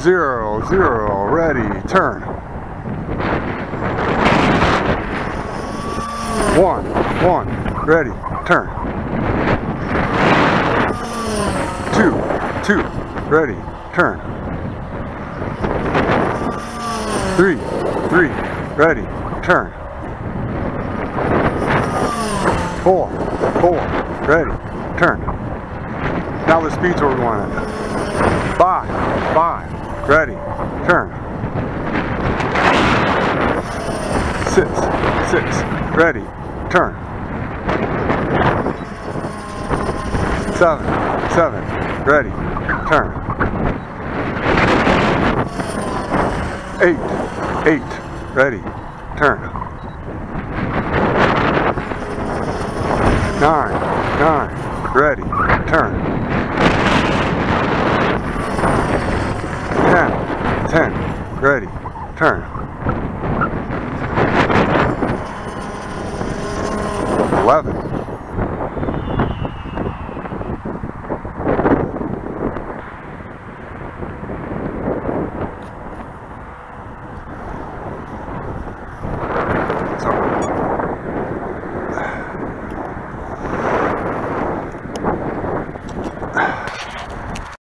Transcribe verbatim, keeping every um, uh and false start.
zero, zero, ready, turn. One, one, ready, turn. Two, two, ready, turn. Three, three, ready, turn. Four, four, ready, turn. Now the speed's where we want it. Five, five, ready, turn. Six, six, ready, turn. Seven, seven, ready, turn. Eight, eight, ready, turn. Nine, nine, ready, turn. Ten, ten, ready, turn. Eleven,